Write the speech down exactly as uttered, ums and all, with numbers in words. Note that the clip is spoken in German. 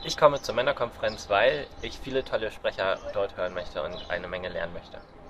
Ich komme zur Männerkonferenz, weil ich viele tolle Sprecher dort hören möchte und eine Menge lernen möchte.